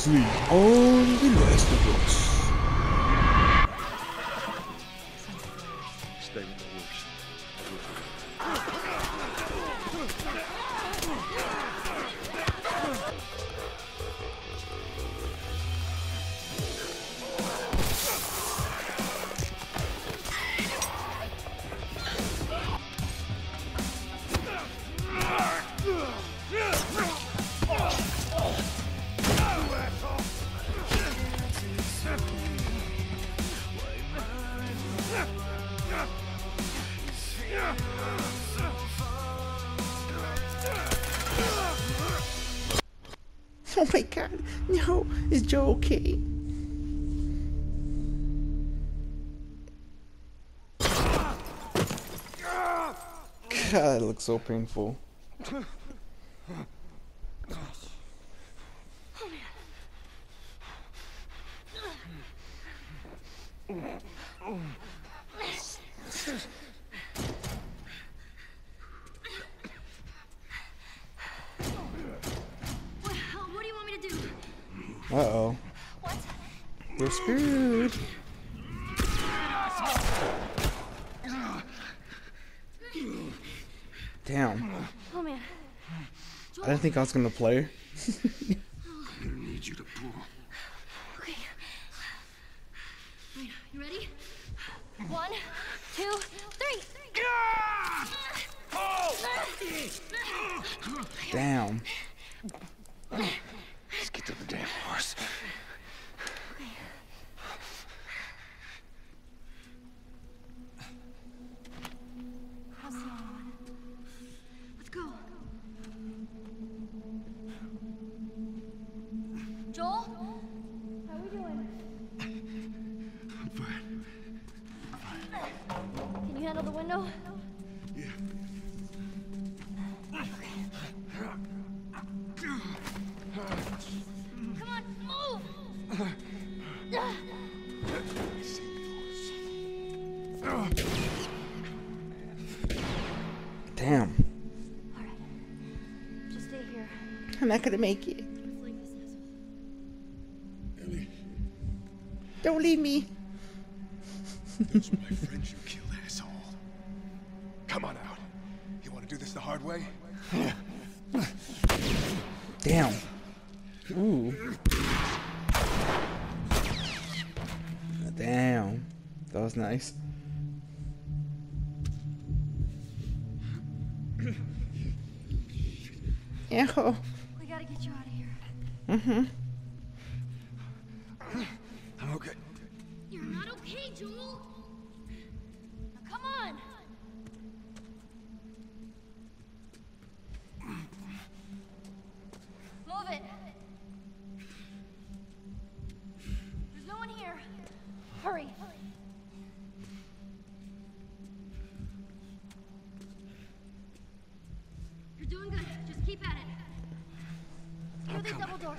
previously on The Last of Us. Stay with the horse. Oh my god, no, is Joe okay? God, it looks so painful. What do you want me to do? Uh-oh. What? We're screwed. Damn. Oh man. I didn't think I was gonna play. I need you to pull. Okay. Wait, you ready? 1, 2, 3. Damn. Let's get to the damn horse. How's the other one? Let's go. Joel? How are we doing? I'm fine. Can you handle the window? Yeah. Come on, move! Damn. Alright. Just stay here. I'm not gonna make it. Flank this asshole. Ellie, Don't leave me. those are my friends you killed, asshole. Come on out. You want to do this the hard way? Damn. Ooh. Damn. That was nice. Ew. We gotta get you out of here. Mm-hmm. I'm okay. You're not okay, Joel! Now come on! Move it! There's no one here. Hurry! You're doing good. Just keep at it. Through these double doors.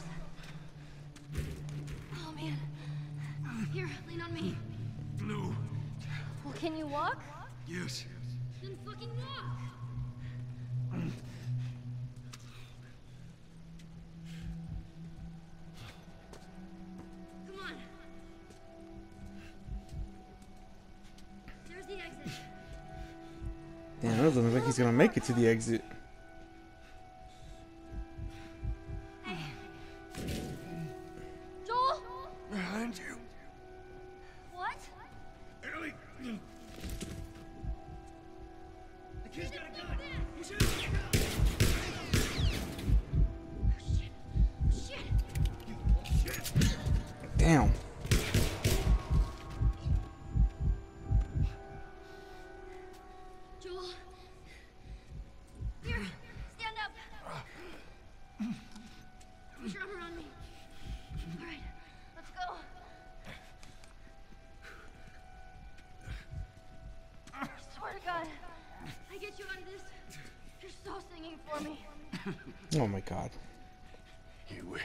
Oh man. Here, lean on me. No. Well, can you walk? Yes. Then fucking walk! Come on. There's the exit. Damn, it doesn't look like he's gonna make it to the exit. Hey. Joel? Behind you. What? Ellie. The kid's got a gun. He's in. Shit. Damn. Joel. Here, stand up. Put your arm around me. All right, let's go. I swear to God, I get you out of this. You're so singing for me. Oh my god. You wish.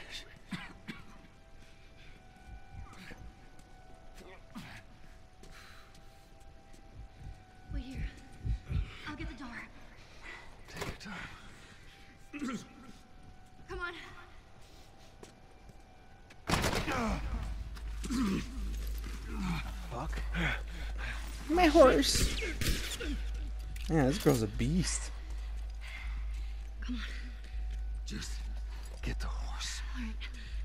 Wait here. I'll get the door. Take your time. Come on. horse. Yeah, this girl's a beast. Come on. Just get the horse. All right.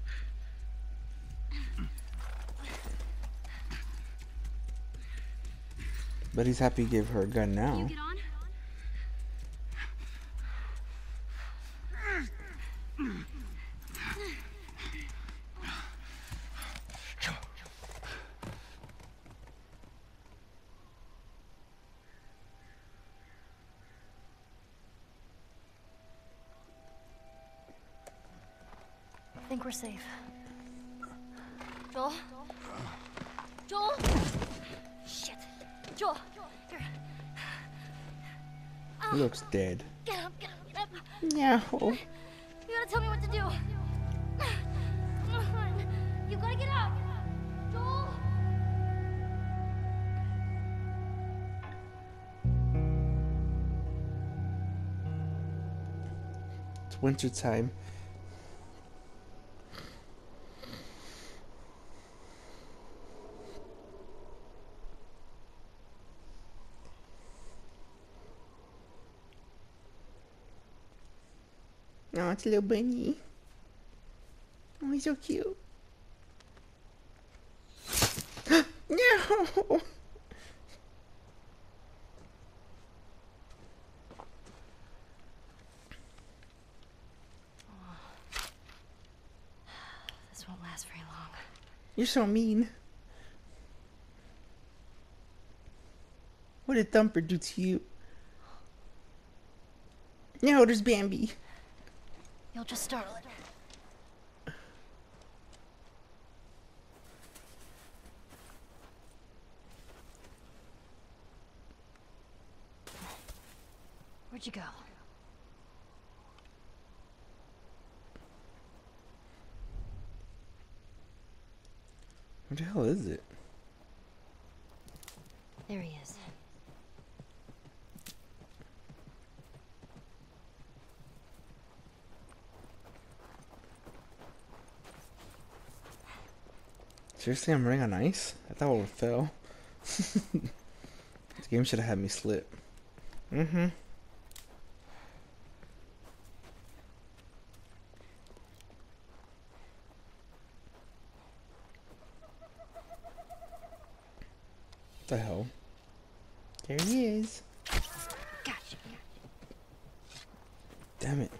But he's happy he gave her a gun You now. get on? I think we're safe. Joel? Joel? Shit. Joel, here. He looks dead. Get up, get up, get up. Yeah. You gotta tell me what to do. Come on. You gotta get up. Joel? It's winter time. Oh, it's a little bunny. Oh, he's so cute. No! This won't last very long. You're so mean. What did Thumper do to you? No, there's Bambi. You'll just startle it. Where'd you go? What the hell is it? There he is. Seriously, I'm running on ice? I thought I would have fell. This game should have had me slip. Mm-hmm. What the hell? There he is. Gotcha. Damn it.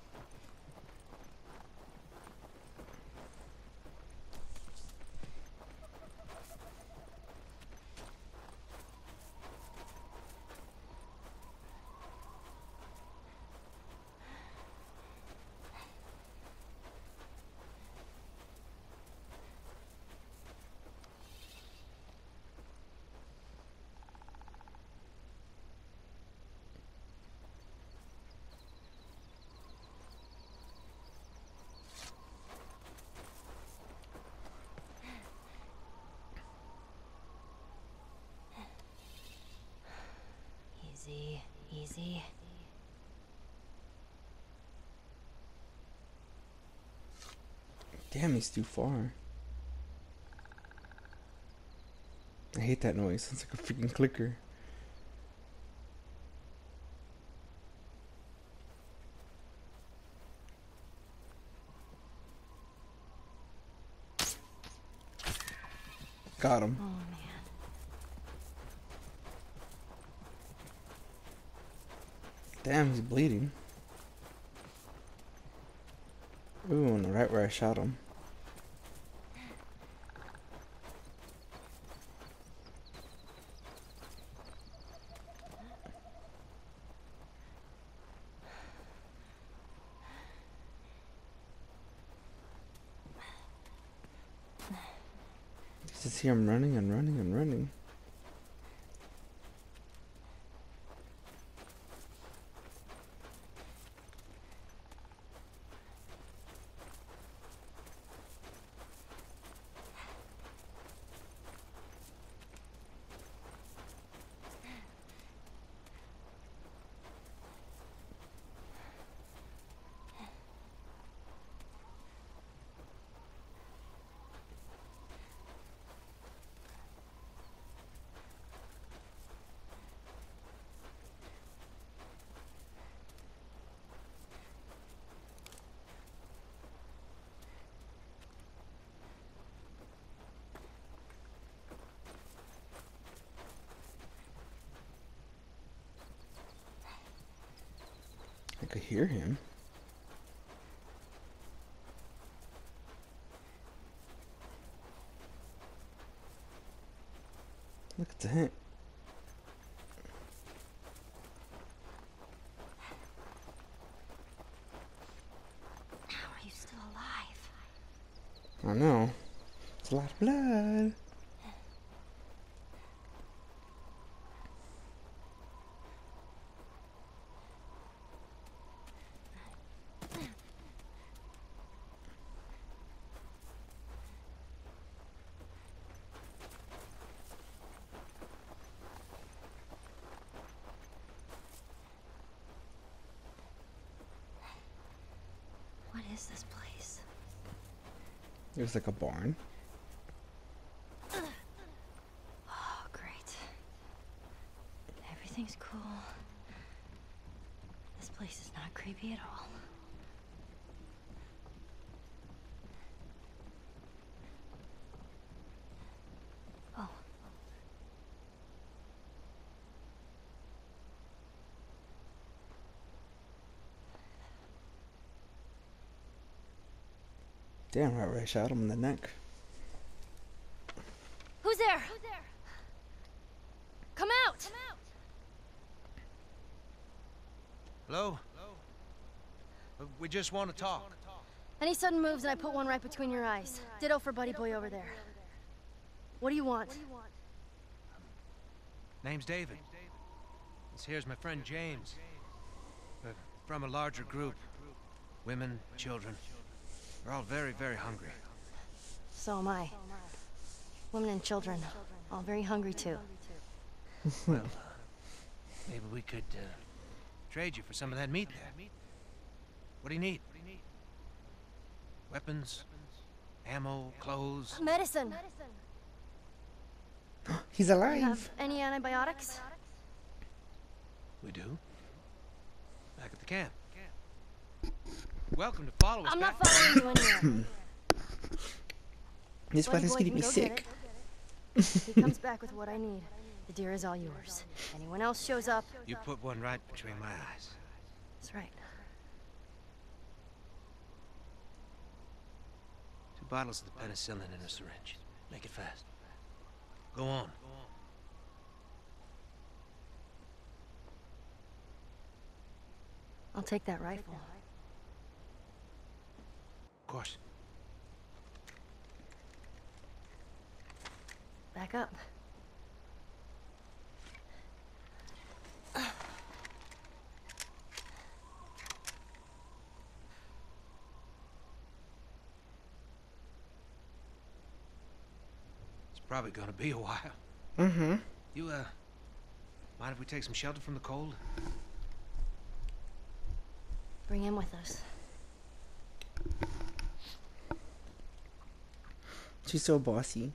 Easy, easy. Damn, he's too far. I hate that noise. It's like a freaking clicker. Got him. Oh, man. Damn, he's bleeding. Ooh, and right where I shot him. Just see him running and running and running. could hear him. Look at the hint. How are you still alive? I know. It's a lot of blood. What is this place? There's like a barn. Oh, great. Everything's cool. This place is not creepy at all. Oh. Damn, right, shot him in the neck. Who's there? Come out! Hello? We just want to talk. Any sudden moves and I put one right between your eyes. Ditto for Buddy Boy over there. What do you want? Name's David. This here's my friend James. We're from a larger group. Women, children. We're all very, very hungry. So am I. Women and children, all very hungry too. Well, maybe we could trade you for some of that meat there. What do you need? Weapons, ammo, clothes. Medicine. He's You alive. have any antibiotics? We do. Back at the camp. Welcome to follow us I'm back. not following you anywhere. This Buddy weather's Boy gonna can be go sick. get it. If he comes back with what I need, the deer is all yours. Anyone else shows up, You put one right between my eyes. that's right. 2 bottles of the penicillin in a syringe. Make it fast. Go on. I'll take that rifle. Of course. Back up. It's probably gonna be a while. Mm-hmm. You, mind if we take some shelter from the cold? Bring him with us. She's so bossy.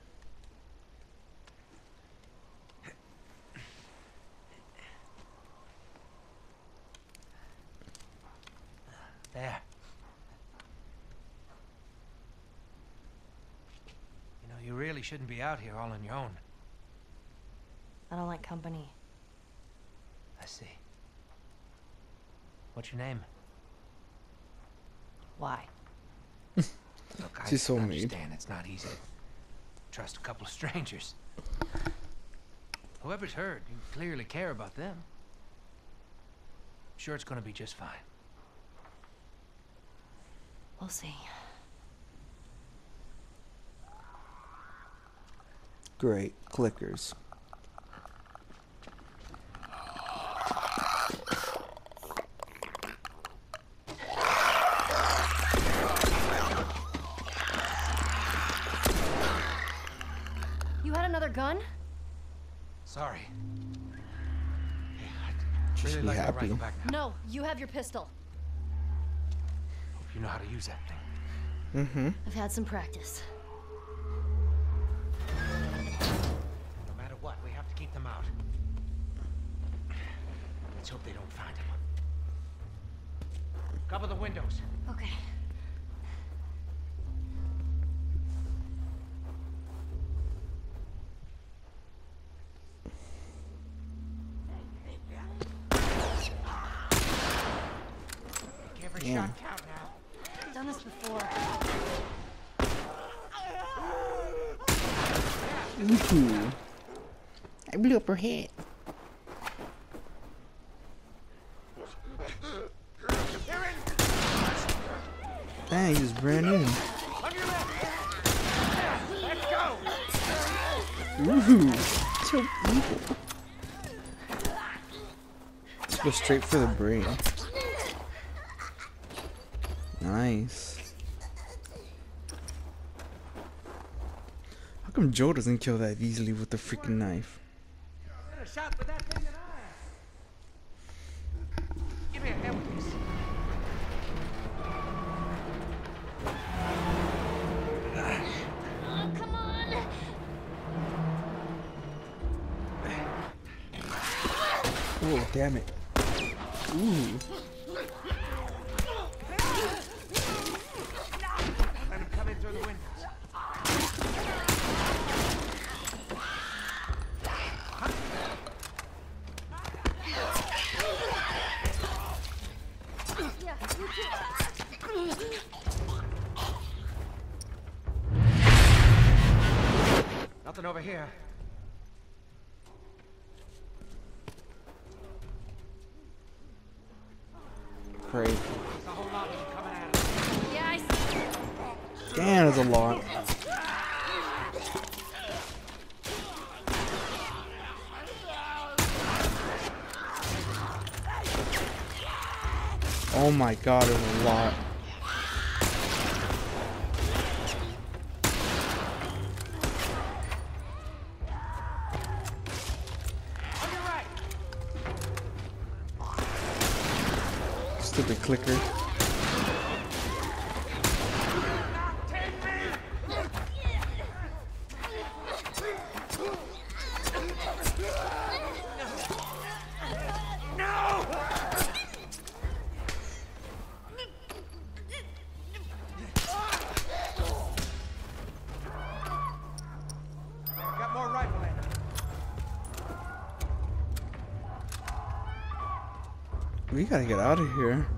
There. You know, you really shouldn't be out here all on your own. I don't like company. I see. What's your name? Why? Look, She's so I mean. understand it's not easy to trust a couple of strangers. Whoever's hurt, you clearly care about them. I'm sure it's gonna be just fine. We'll see. Great. Clickers. You had another gun? Sorry. Hey, She I'd should really be like my happy. rifle back now. No, you have your pistol. Hope you know how to use that thing. Mm-hmm. I've had some practice. No matter what, we have to keep them out. Let's hope they don't find him. Cover the windows. Okay. Damn. I've done this before. Ooh. I blew up her head. Dang, he just ran in. Ooh, so evil. Let's go straight for the brain. Nice. How come Joe doesn't kill that easily with the freaking knife? Give me a hand with this. Oh, come on. Oh, damn it. Ooh. Let him come in through the windows. Yeah, you too. Nothing over here. Great. There's a whole lot of them coming at us. Yeah, I see. Damn, that's a lot. Oh my god, there's a lot. On your right. Stupid clicker. Got more rifle ammo. We gotta get out of here.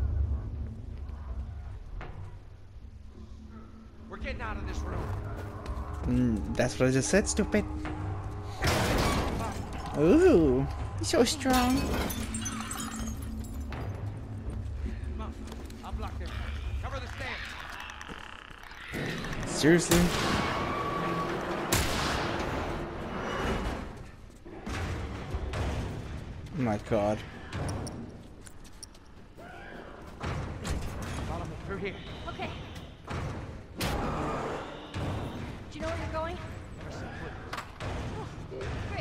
We're getting out of this room. That's what I just said, stupid. Ooh, he's so strong. Come on. I'll block them. Cover the stairs. Seriously? Oh my god. Follow me through here. Okay. Do you know where you're going? Never seen footprints. Oh, great.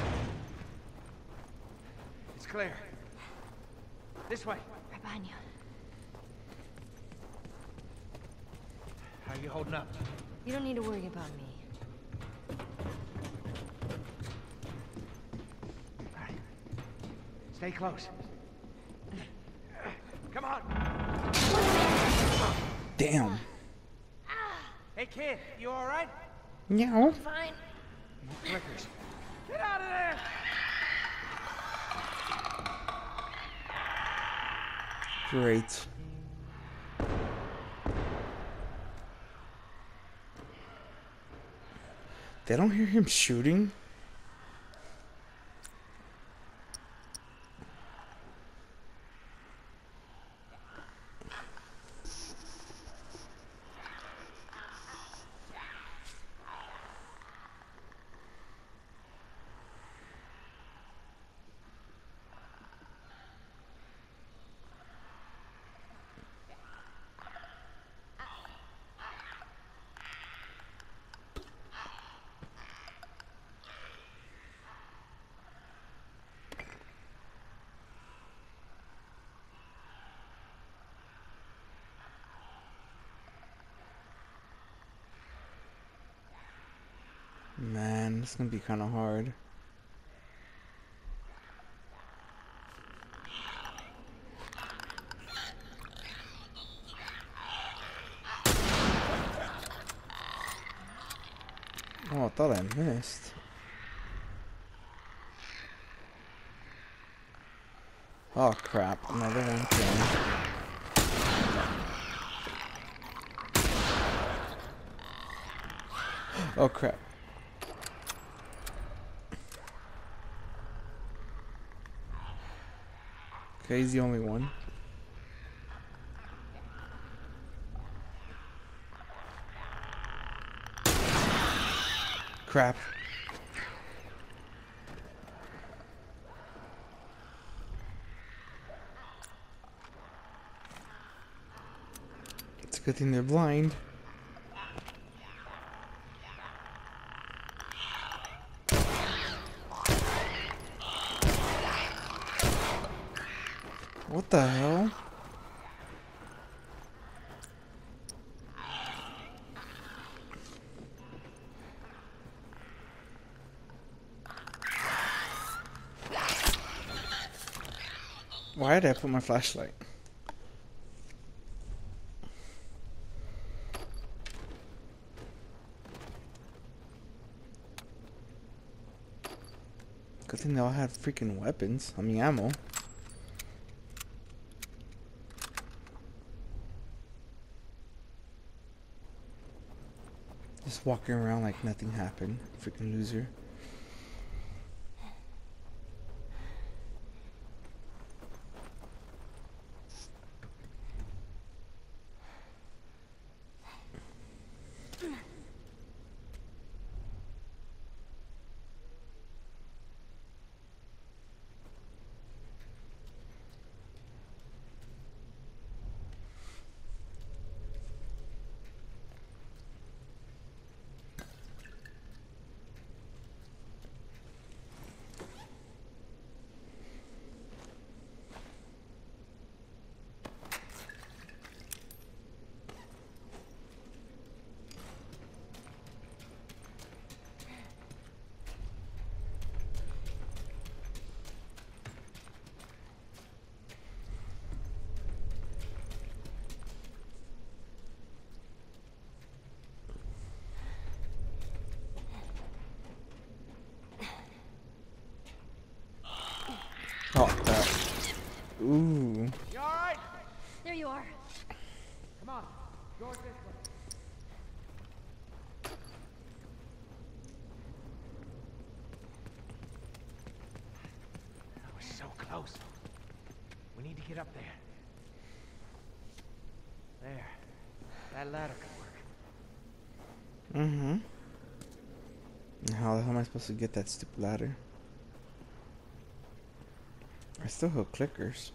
It's clear. This way. Right behind you. How are you holding up? You don't need to worry about me. All right. Stay close. Come on. Damn. Hey, kid. You all right? No. Fine. Flickers. Get out of there! Great. They don't hear him shooting? Man, this is gonna be kind of hard. Oh, I thought I missed. Oh crap, another one came. Oh crap. Okay, he's the only one. Crap. It's a good thing they're blind. What the hell? Why did I put my flashlight? Good thing they all had freaking weapons. I mean, ammo. Just walking around like nothing happened. Freaking loser. Oh, that. Ooh. You alright? There you are. Come on. Doors this way. That was so close. We need to get up there. There. That ladder could work. Mm-hmm. How the hell am I supposed to get that stupid ladder? I still have clickers.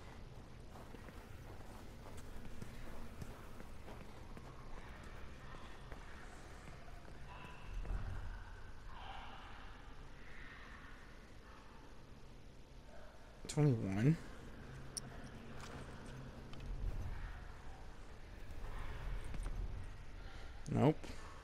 $21. Nope.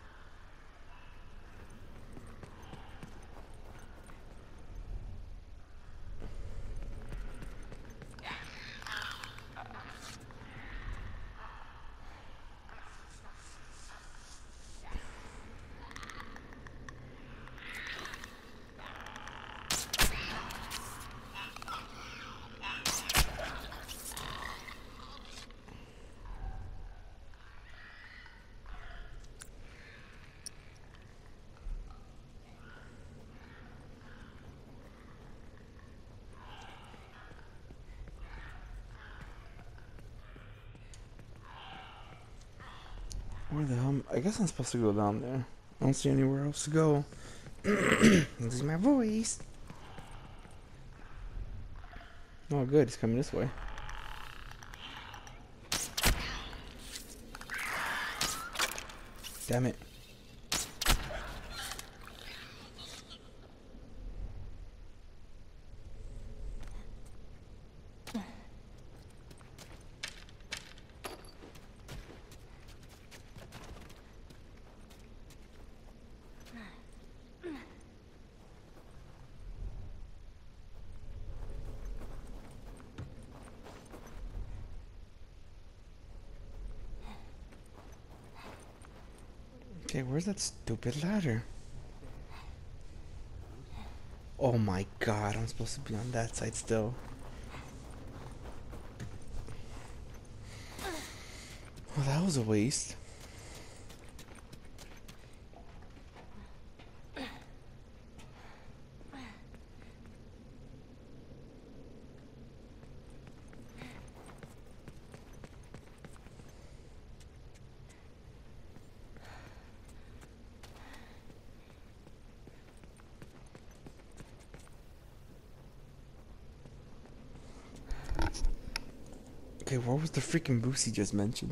Where the hell? I guess I'm supposed to go down there. I don't see anywhere else to go. This is my voice. Oh, good. It's coming this way. Damn it. Okay, where's that stupid ladder? Oh my god, I'm supposed to be on that side still. Well, that was a waste. Okay, what was the freaking boost he just mentioned?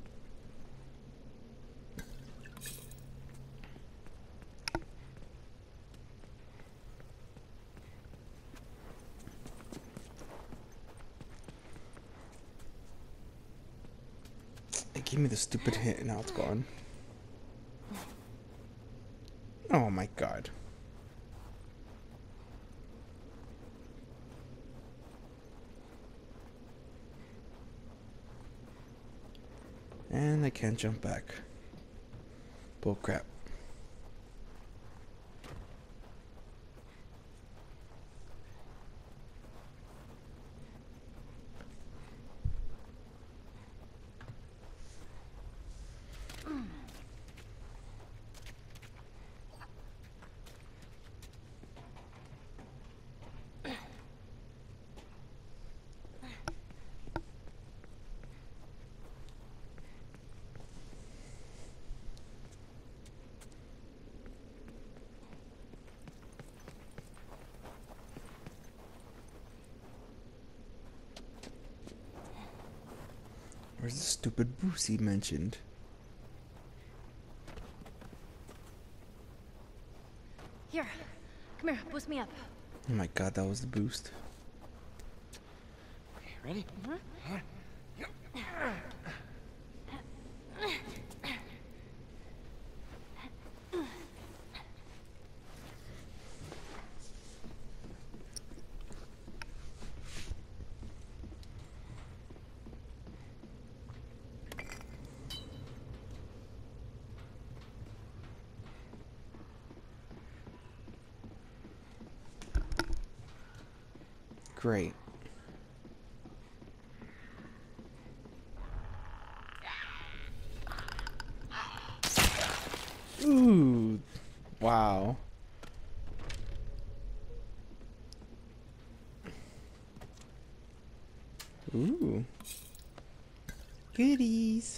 It gave me the stupid hit and now it's gone. Oh my god. And I can't jump back. Bull crap. Where's the stupid boost he mentioned? Here, come here, boost me up. Oh my god, that was the boost. Ready? Great. Ooh. Wow. Ooh. Goodies.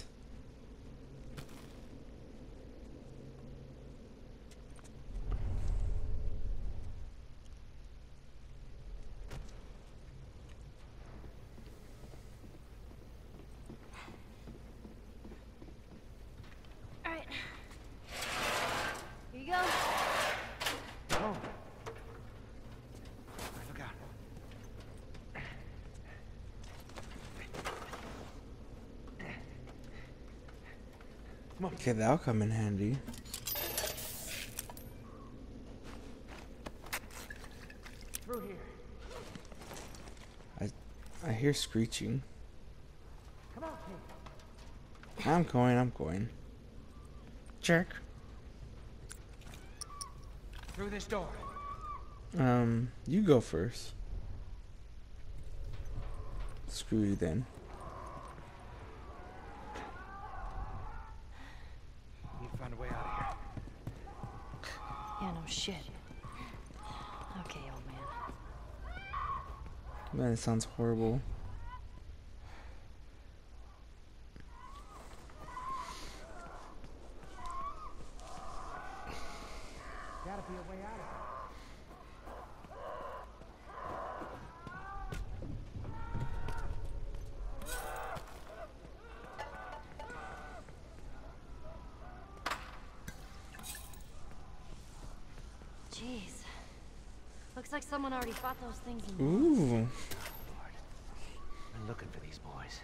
All right. Here you go. Oh. Look out. Okay, that'll come in handy. Through here. I hear screeching. Come on, kid. I'm going. Jerk. Through this door. You go first. Screw you then. Need to find a way out of here. Yeah, no shit. Okay, old man. Man, it sounds horrible. Gotta be a way out of here. Jeez. Looks like someone already fought those things in Ooh. I'm looking for these boys.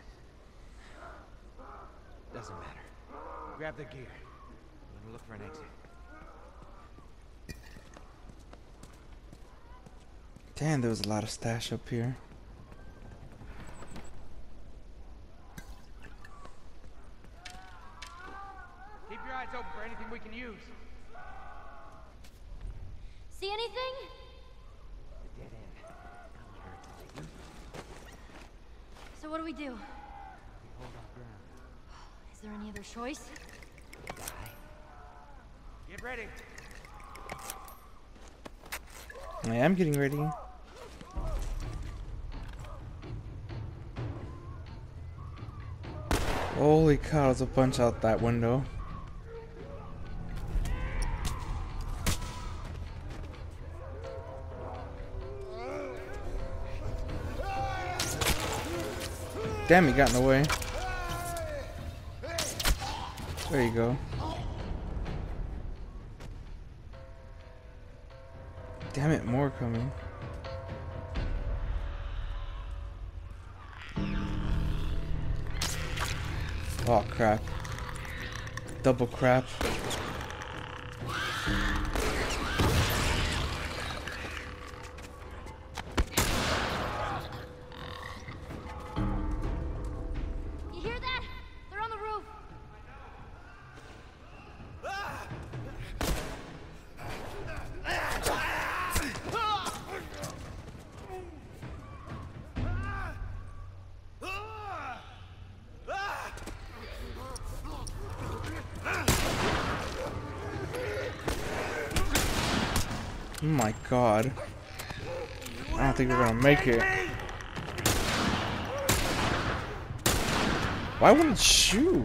Doesn't matter. Grab the gear. I'm gonna look for an exit. Damn, there was a lot of stash up here. Keep your eyes open for anything we can use. See anything? Dead end. So what do we do? We hold our ground. Is there any other choice? Die. Get ready. I am getting ready. Holy cow, there's a bunch out that window. damn, he got in the way. There you go. Damn it, more coming. Oh crap. Double crap. You hear that? They're on the roof. Oh my god. I don't think we're gonna make it. Why wouldn't it shoot?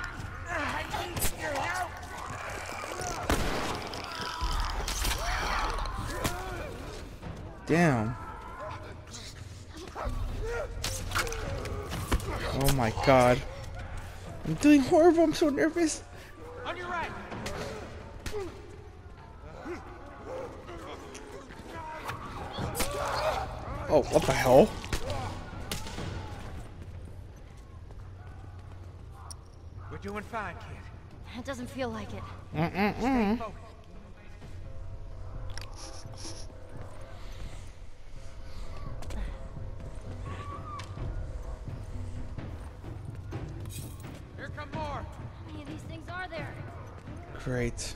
Damn. Oh my god. I'm doing horrible, I'm so nervous. On your right. Oh, what the hell? We're doing fine, kid. It doesn't feel like it. Stay focused. Here come more. How many of these things are there? Great.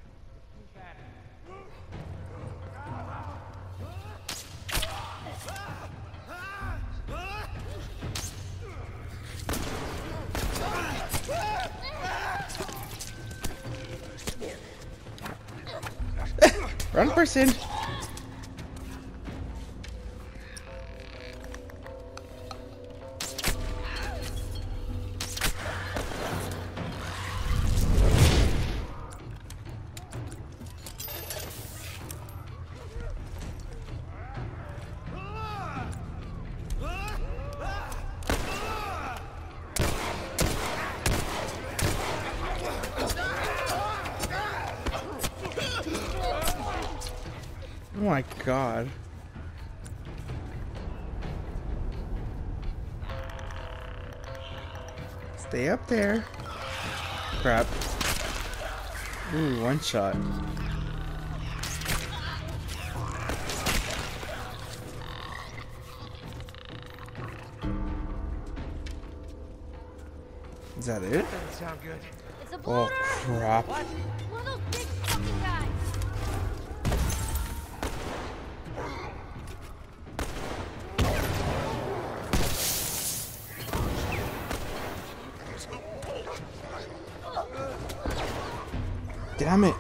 Wrong person. Oh my god. Stay up there. Crap. Ooh, one shot. Is that it? Doesn't sound good. It's a Oh bloater! crap. What? One of those big fucking guys. Damn it.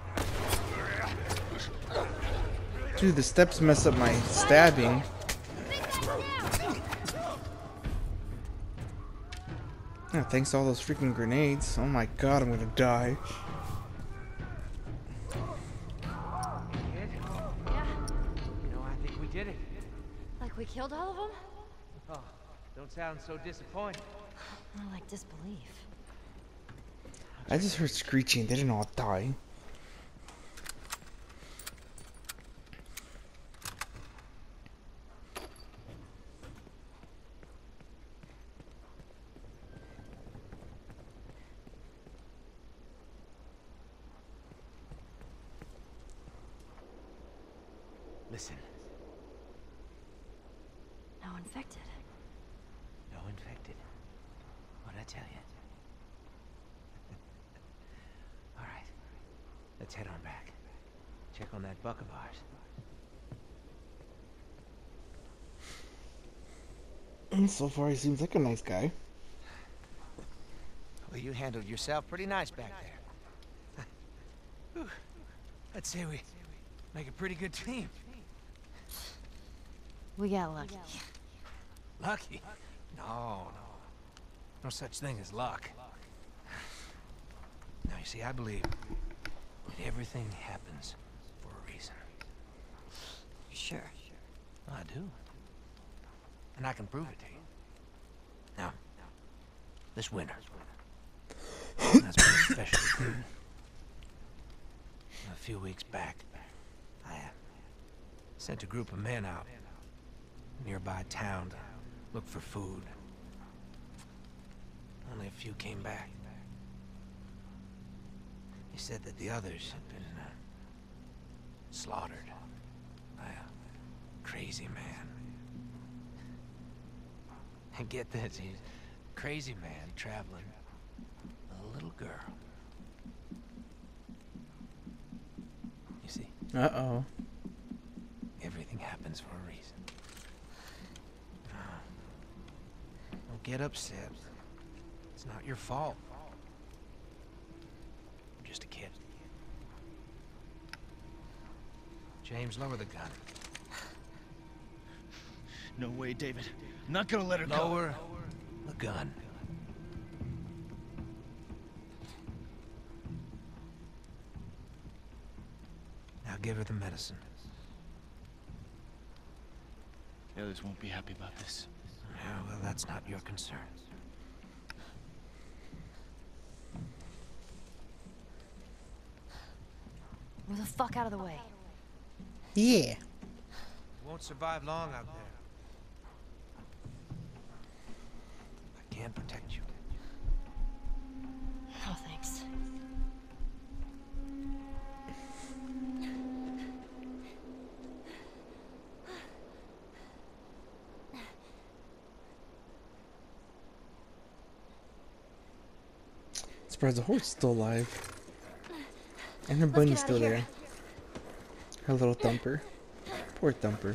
Dude, the steps mess up my stabbing. Big guy's down! Yeah, thanks to all those freaking grenades. Oh my god, I'm gonna die. Kid? Yeah, You know, I think we did it. like we killed all of them? Oh, don't sound so disappointed. More like disbelief. I just heard screeching. They didn't all die. Listen, No infected. no infected. What'd I tell you? All right, let's head on back. Check on that buck of ours. So far, he seems like a nice guy. Well, you handled yourself pretty nice back there. Whew. I'd say we make a pretty good team. We got lucky. Lucky? No. No such thing as luck. Now, you see, I believe that everything happens for a reason. Sure. I do. And I can prove it to you. this winter. That's pretty special. A few weeks back, I sent a group of men out nearby town to look for food. Only a few came back. They said that the others had been slaughtered by a crazy man. And get this, he's a crazy man traveling with a little girl. You see? Uh-oh. Everything happens for a reason. Don't get upset. It's not your fault. I'm just a kid. James, lower the gun. No way, David. I'm not gonna let her go. Lower the gun. Now give her the medicine. The others won't be happy about this. Yeah, well, that's not your concern. Move the fuck out of the way. Yeah. You won't survive long out there. I can protect you. No thanks. Surprised the horse is still alive. And her bunny's still there. Her little thumper. Poor thumper.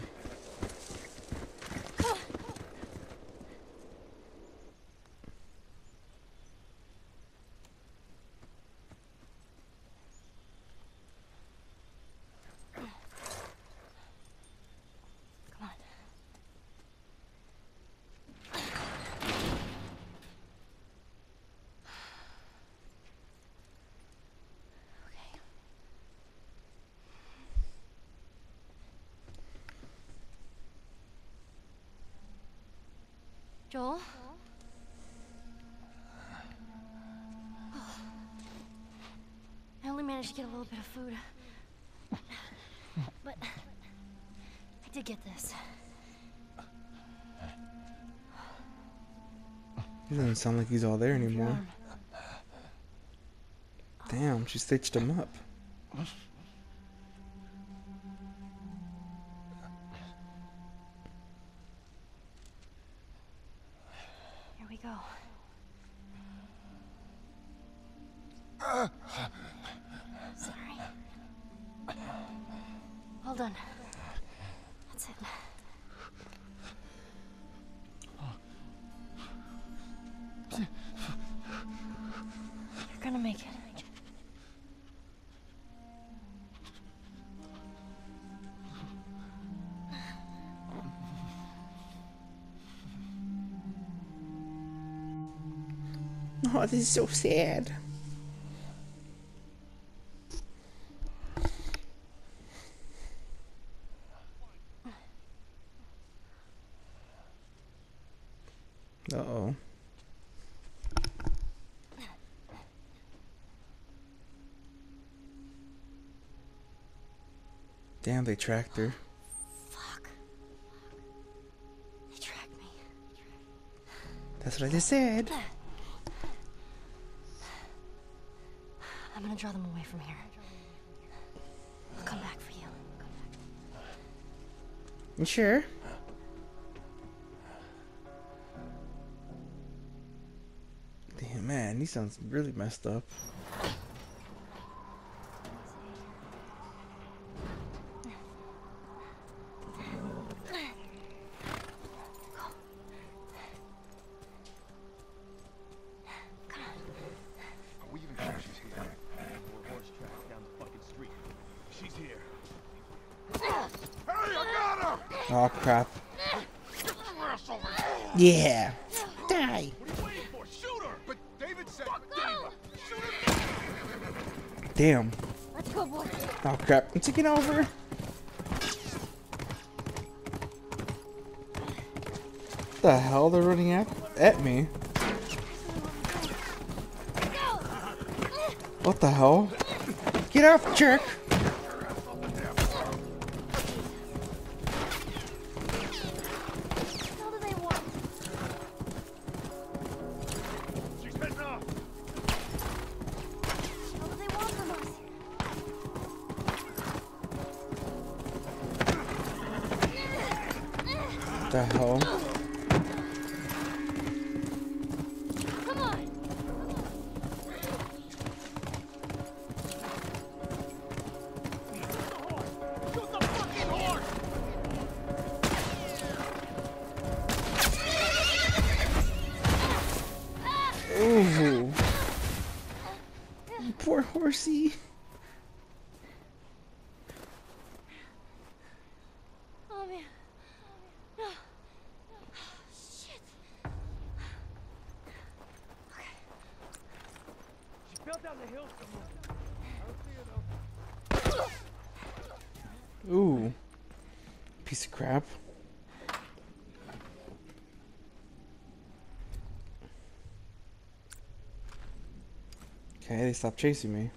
Come on. Okay. Joel? I only managed to get a little bit of food. But I did get this. He doesn't sound like he's all there Move your anymore. arm. Damn, she stitched him up. Here we go. Sorry. Hold on. That's it. You're gonna make it. Oh, this is so sad. Uh-oh. Damn, they tracked her. Fuck. They tracked me. That's what I just said. I'm gonna draw them away from here. I'll come back for you. You sure? Damn, man, he sounds really messed up. Are we even sure she's here? More horse tracks down the fucking street. She's here. Hey, I got her! Oh, crap. Get your ass over here! Yeah. Die. What are you waiting for? Shoot her! But David said... Go! Shoot her! Damn. Let's go, boy. Oh, crap. I'm taking over. What the hell? They're running at me. What the hell? Get off, jerk! What do they want? She's heading off. What do they want from us? What the hell? Come on! Shoot the fucking horse! Ooh. Poor horsey. Oh man. No. Shit. She fell down the hill somewhere. I don't see her though. Ooh. Piece of crap. Okay, they stopped chasing me.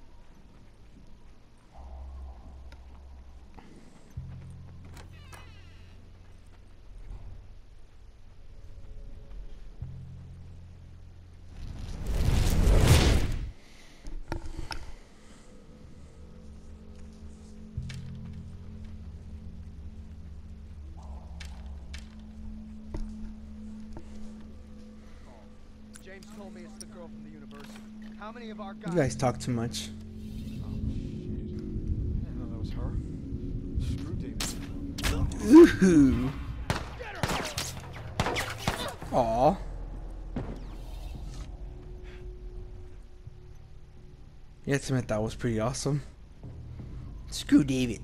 James told me it's the girl from the university. How many of our guys? You guys talk too much. I didn't know that was her. Screw David. Ooh. Aw. You have to admit that was pretty awesome. Screw David.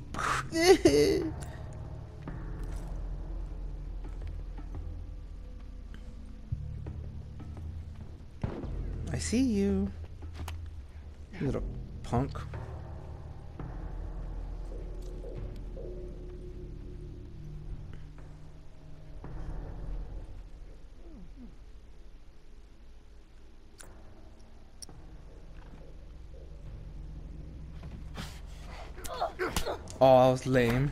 I see you, you little punk. Oh, that was lame.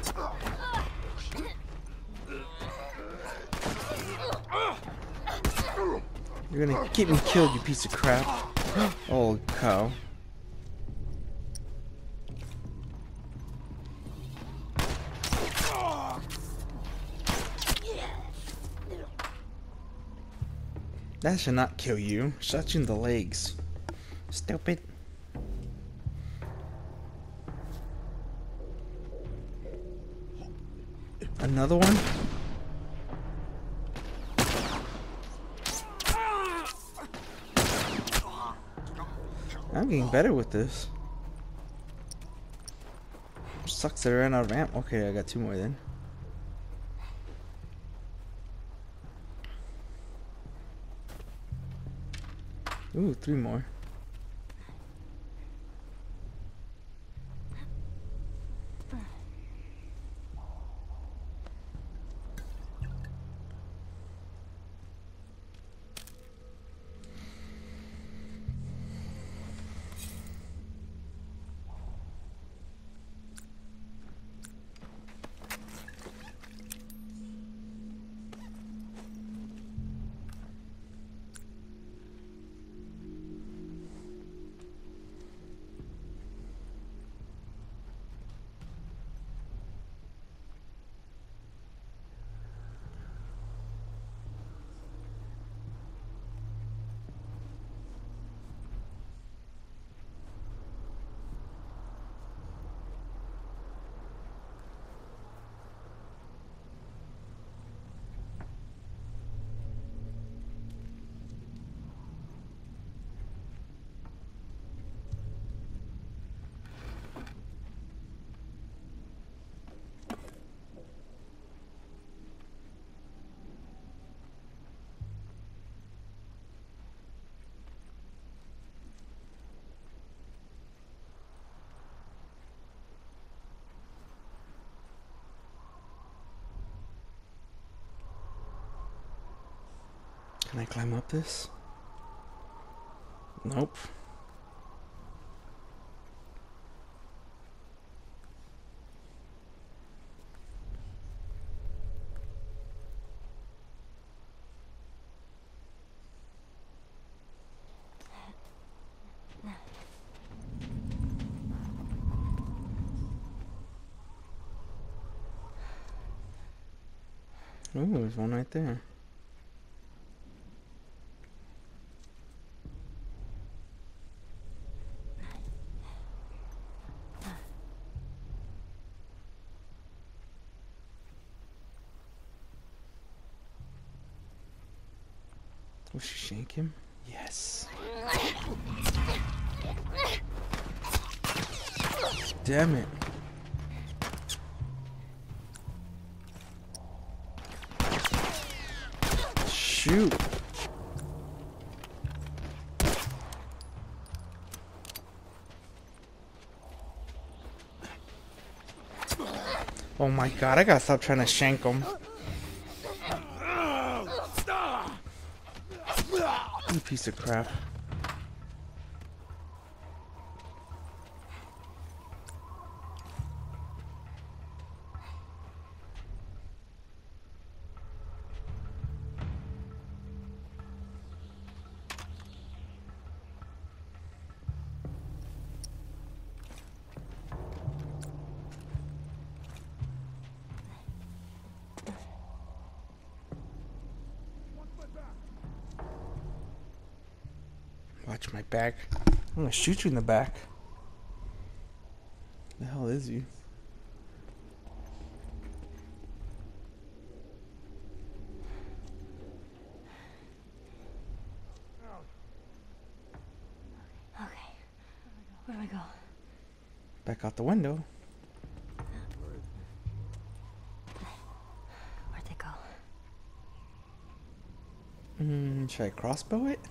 You're gonna get me killed, you piece of crap. Oh, cow. That should not kill you. Shot you in the legs. Stupid. Another one? I'm getting better with this. Sucks that I ran out of ammo. Okay, I got 2 more then. Ooh, 3 more. Can I climb up this? Nope. Ooh, there's one right there. Will she shank him? Yes. Damn it. Shoot. Oh my god, I gotta stop trying to shank him. You piece of crap. Watch my back. I'm gonna shoot you in the back. The hell is you? Okay. Where do I go? Back out the window. Where'd they go? Should I crossbow it?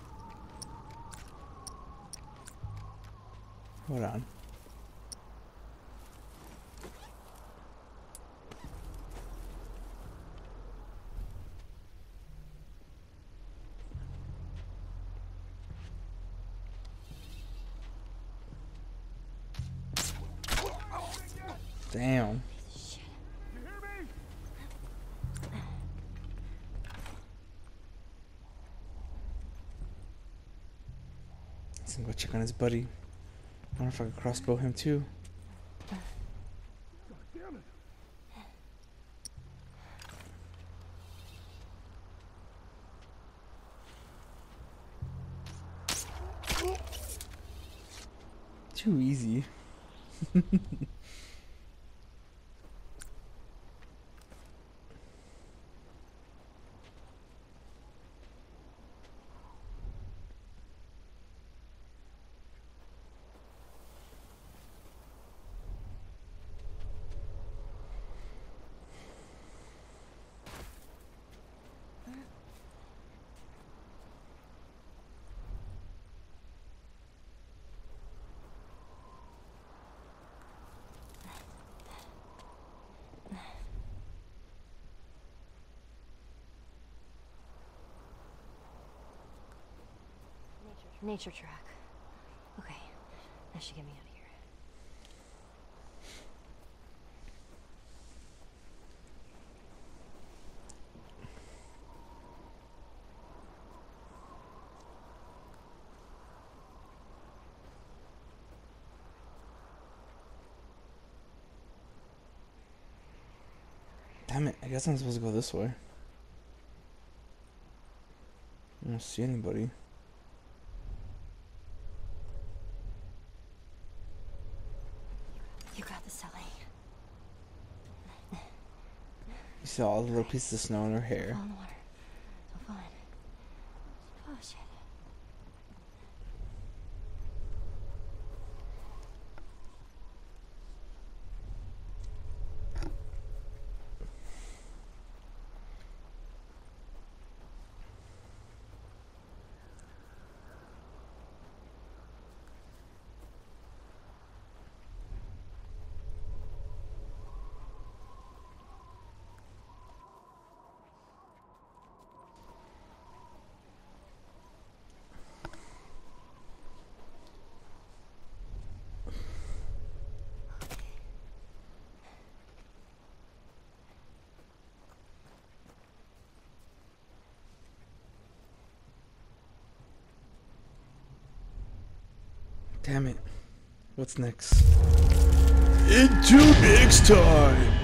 Hold on. Damn. Let's go check on his buddy. I wonder if I could crossbow him too. Too easy. Nature track. Okay, that should get me out of here. Damn it, I guess I'm supposed to go this way. I don't see anybody. You got this, Ellie. You see all the little pieces of snow in her hair. Fall in the water. So fun. Oh, shit. Damn it. What's next? In 2 weeks' time.